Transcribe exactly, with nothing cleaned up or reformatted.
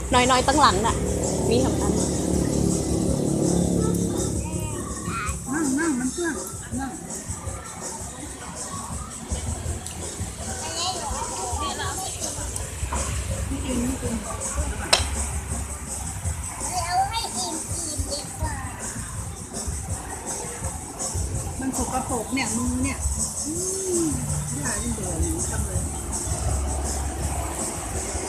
น้อยๆตั้งหลังน่ะมีทำกันนั่งนั่งมันเพื่อนนั่งไม่กินไม่กินเอาให้อิ่มอิ่มดีกว่ามันสกปรกเนี่ยมือเนี่ยอืมอย่าเดือดทำเลย